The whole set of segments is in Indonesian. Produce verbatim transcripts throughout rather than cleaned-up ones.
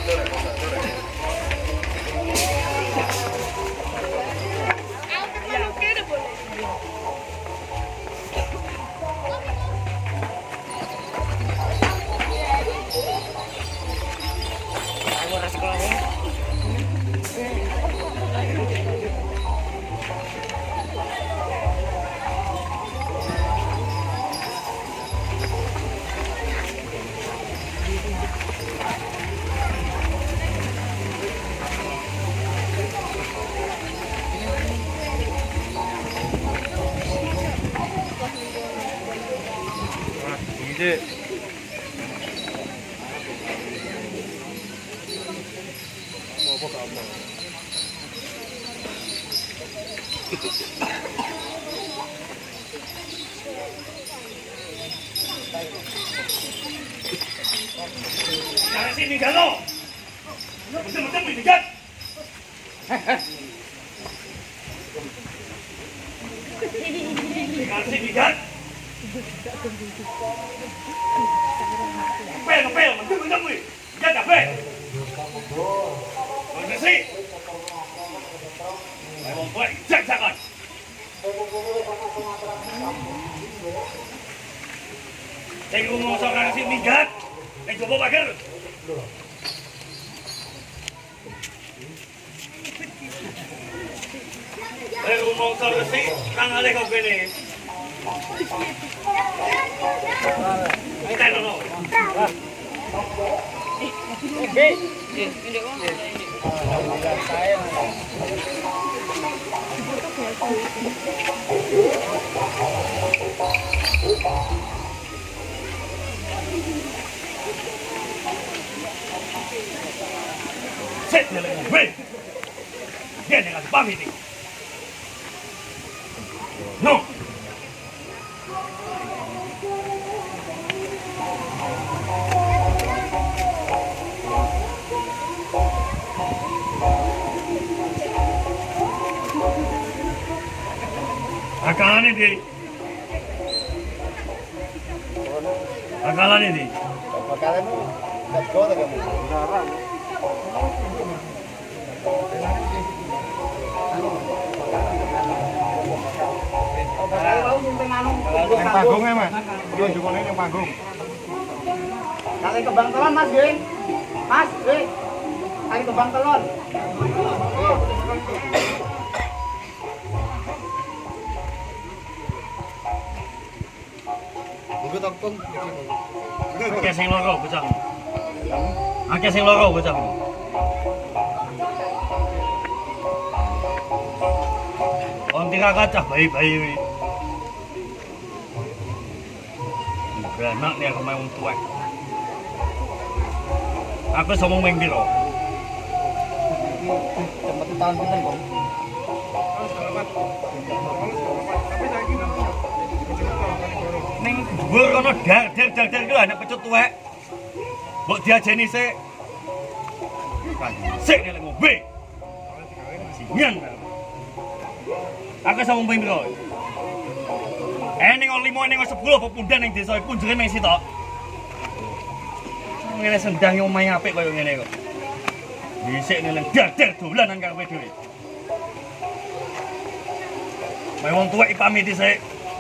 이제 Jangan sini galau. Betul-betul mendekat. Jangan sini dekat. Pel, pel, betul betul gue. Jaga pel. Mana sih? Mau buat jangan. Saya ngomong seorang sih minggat. Yang coba pagar. Saya ngomong seorang sih tangan kau gini. Kita dulu. Oke. Ini kok. Saya. Set dia lagi. Wait. Dia dengan pamit ini. No. Akalan ini. Akalan ini. Akalan itu nggak kau tak kamu. Yang panggung ya mas? Iya juga nih yang panggung. Kali kembang telon mas Geng. Mas Geng. Kali kembang telon. Iku tokong. Akeh sing loro bocah. Akeh sing loro bocah. On tiga kaca bayi-bayi ini. Beranak nih aku main tuwek. Aku somong main biro. Tempat tahun pinten, Bang? Ning dhuwur kono dar dar dar dar ku anak pecut tuwek. Mbok diajeni sik. Kan sik nek ngombe. Sinyan. Aku somong main biro. Eh ning lima ning sepuluh pepundan ning desa iku punjere mung sitok. Ngene sendang omahe apik koyo ngene kok. Dhisik nang dadar dolanan karo kowe dhewe. Bae wong tuwek pamit sik.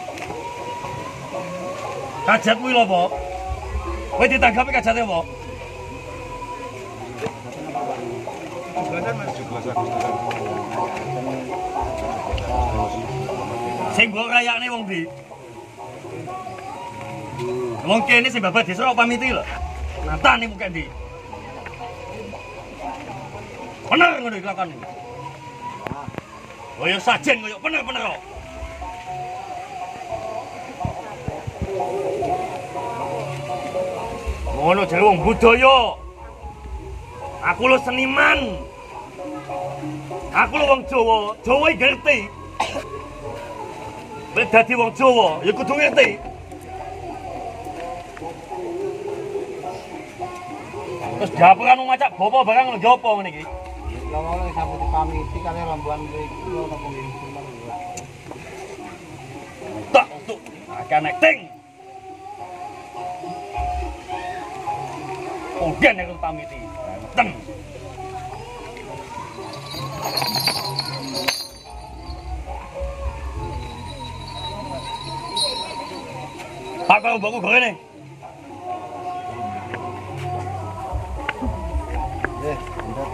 Kajatmu lho, Po. Kowe ditanggapi kajate apa? Juglasan mas, juglasan. Sing mbok rayakne wong ndi? Wong kene sing babat desa kok pamiti lho. Natane muka ndi? Bener ngono iki lakon. Kaya sajen koyo bener-bener kok. Ngono jare wong budaya. Aku lo seniman. Aku lo wong Jawa, Jawa iki ngerti. Wis dadi wong Jawa, ya kudu ngerti. Terus japuran macak bopo barang lho jopo ngene iki. Ya ngono sampe dipamiti kali rambuan iki lho napa ngene. Tak tuh, akan acting. Kemudian aku pamiti. mateng. Pak kalau mbakku gawe nih. Eh, bentar.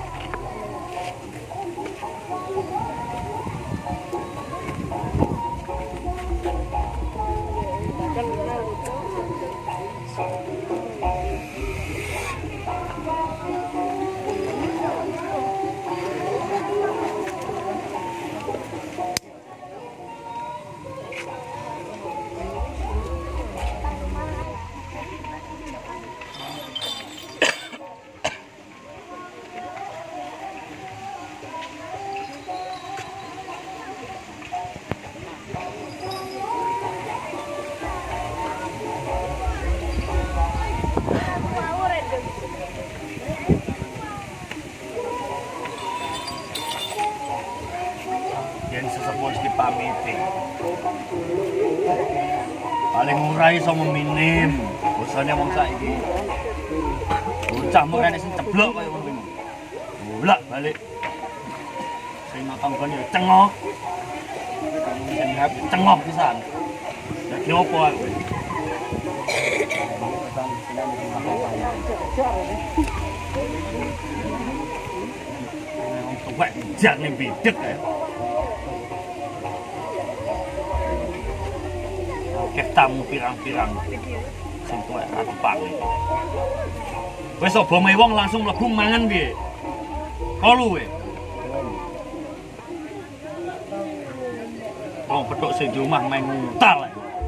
Sesepuh dipamiti. Paling murah iso minim. Bosane wong saiki. Bocah murane sing ceblok kaya ngono kuwi. Bolak balik. Sing matang kon yo cengok. Sing hap cengok pisan. Dadi opo aku? Wong tuwek jak ning bidek kae. Tamu pirang-pirang sing tuwek atupang. Wis obome wong langsung mlebu mangan piye? Kolu we. Wong petuk sing di omah main nguntal.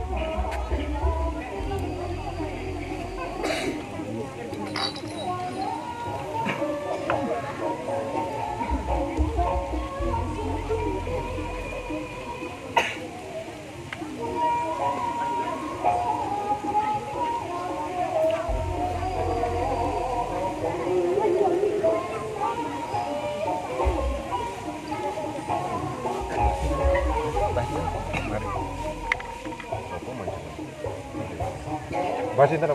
Masih terus.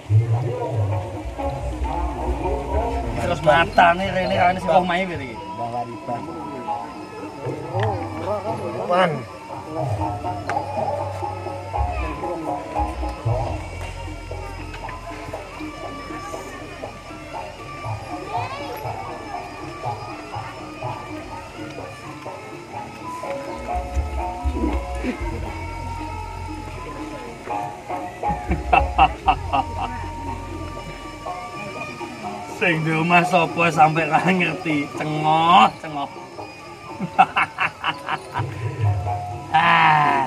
Terus mata nih rene rene sing omahe piye iki? Bawariban. Pan. Sing di omah sapa sampe ra ngerti, cengoh, cengoh. Ah.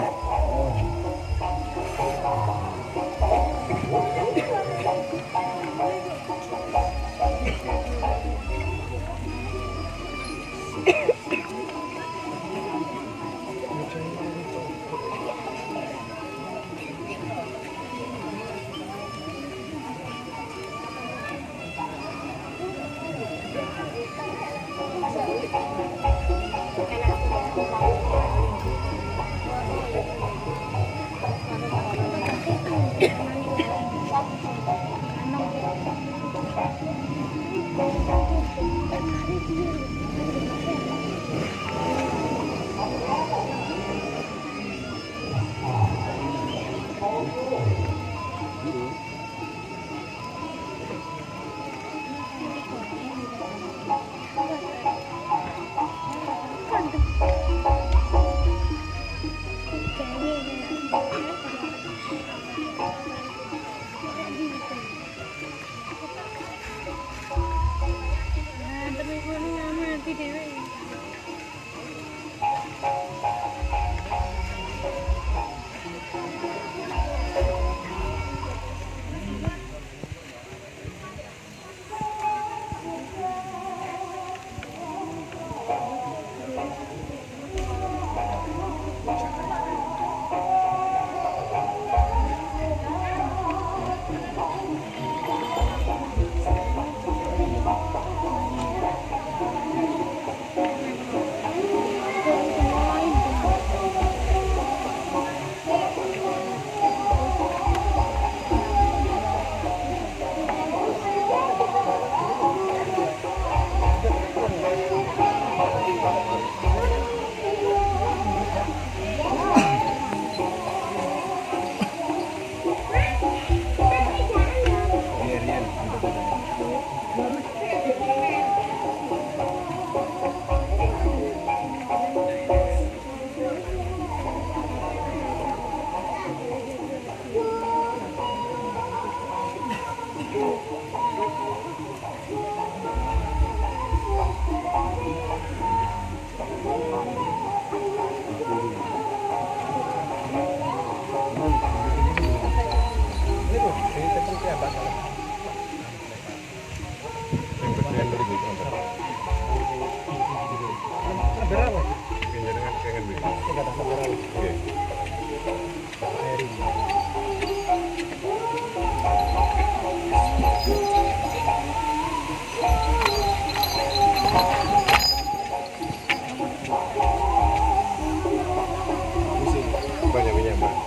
Banyak minyak, Mbak.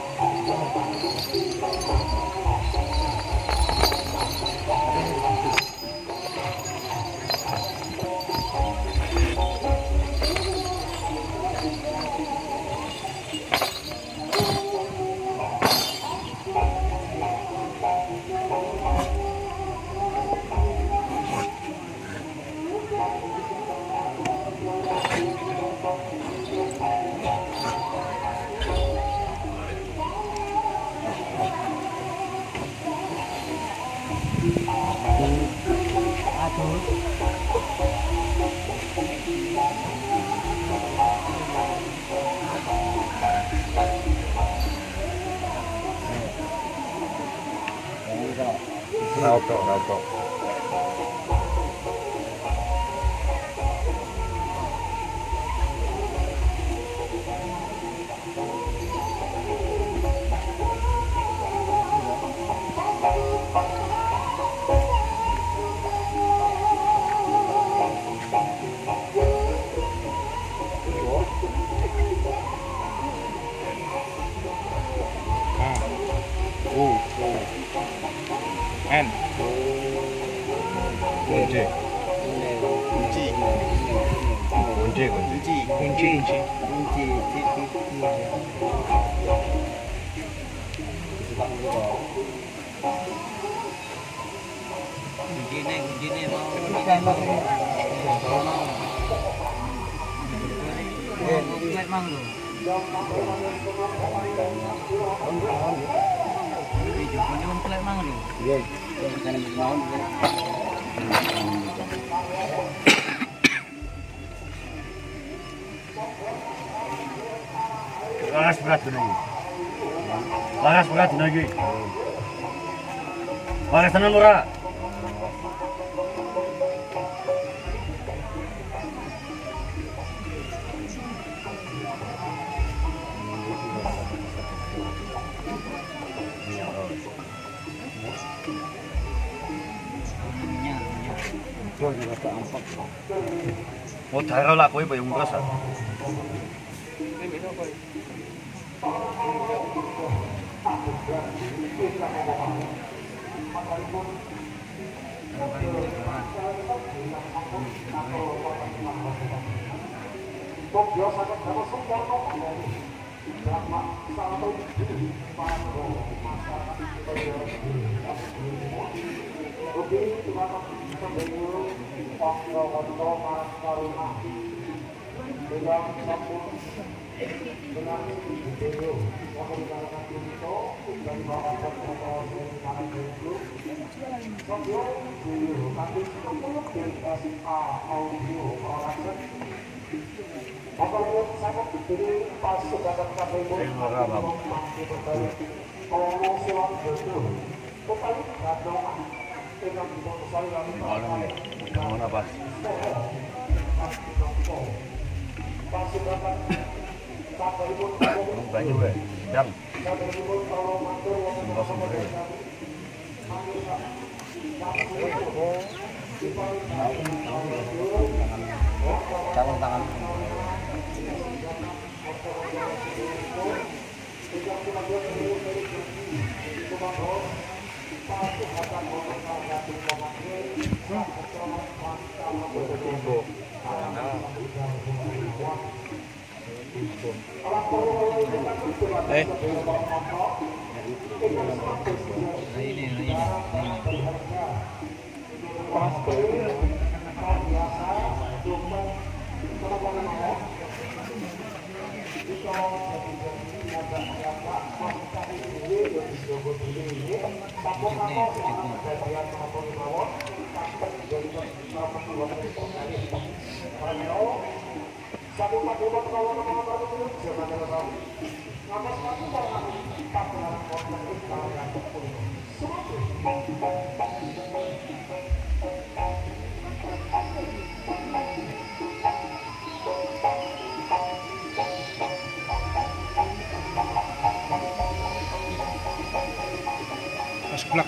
Rautok, rautok. N kunci kunci kunci kunci kunci kunci kunci nih kunci nih mau mau mang lu videonya mempelai mang lu iya bukan mau laras berat lagi laras berat lagi laras tenan ora mau taruh lah kowe bayang terus ah. Apa? Banyak weh, dang. Sembah sembah. Tangan tangan. Eh. Nah ini, nah ini. Pas. Seblak.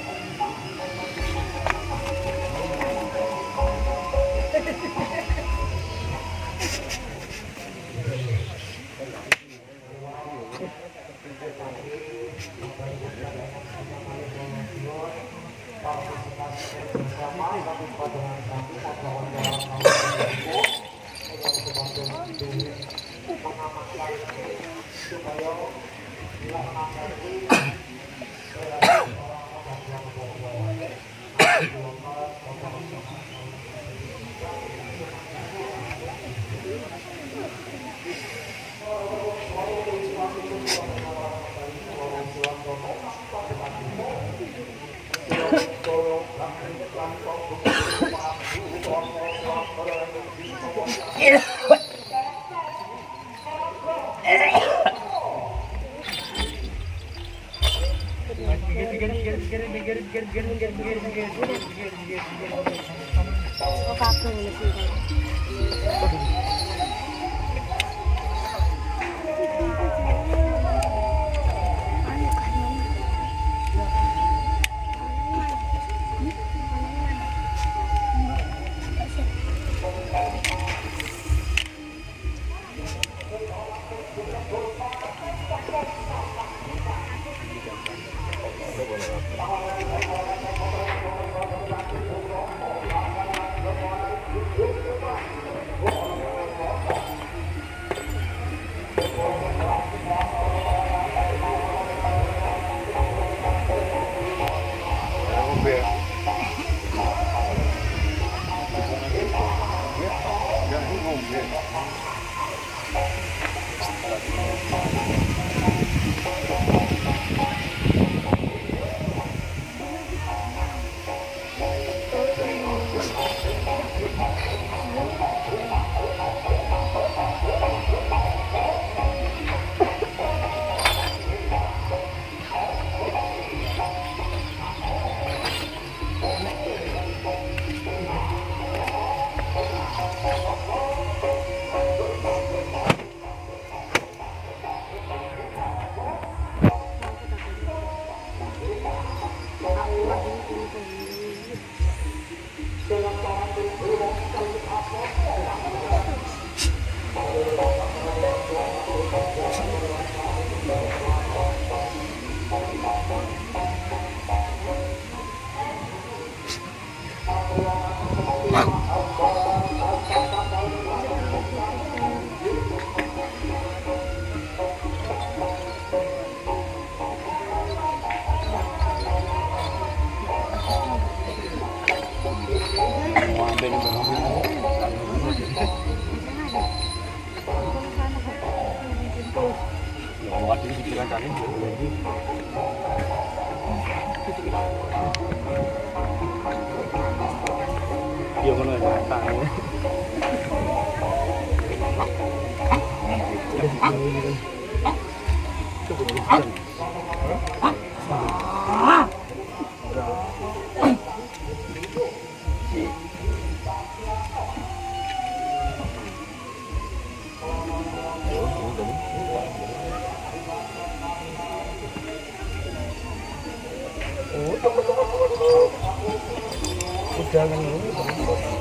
Iya ngono ya tahu. Oh, jangan